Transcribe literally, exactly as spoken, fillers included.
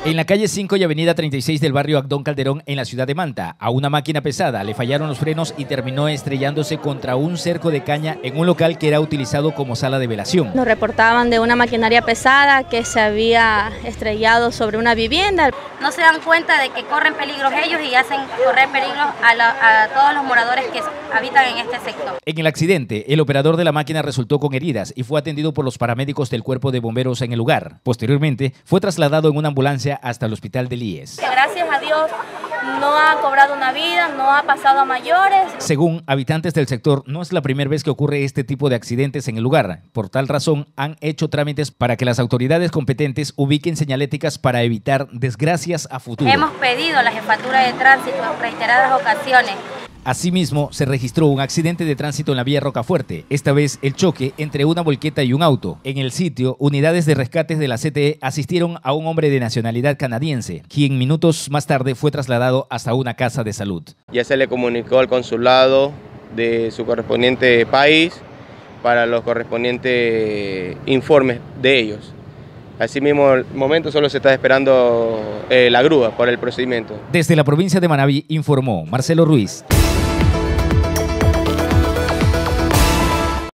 En la calle cinco y avenida treinta y seis del barrio Agdón Calderón, en la ciudad de Manta, a una máquina pesada le fallaron los frenos y terminó estrellándose contra un cerco de caña en un local que era utilizado como sala de velación. Nos reportaban de una maquinaria pesada que se había estrellado sobre una vivienda. No se dan cuenta de que corren peligros ellos y hacen correr peligros a, la, a todos los moradores que habitan en este sector. En el accidente, el operador de la máquina resultó con heridas y fue atendido por los paramédicos del Cuerpo de Bomberos en el lugar. Posteriormente, fue trasladado en una ambulancia hasta el hospital del I E S. Gracias a Dios no ha cobrado una vida, no ha pasado a mayores. Según habitantes del sector, no es la primera vez que ocurre este tipo de accidentes en el lugar. Por tal razón, han hecho trámites para que las autoridades competentes ubiquen señaléticas para evitar desgracias a futuro. Hemos pedido a la Jefatura de Tránsito en reiteradas ocasiones. Asimismo, se registró un accidente de tránsito en la vía Rocafuerte, esta vez el choque entre una volqueta y un auto. En el sitio, unidades de rescates de la C T E asistieron a un hombre de nacionalidad canadiense, quien minutos más tarde fue trasladado hasta una casa de salud. Ya se le comunicó al consulado de su correspondiente país para los correspondientes informes de ellos. Asimismo, el momento solo se está esperando eh, la grúa por el procedimiento. Desde la provincia de Manabí informó Marcelo Ruiz.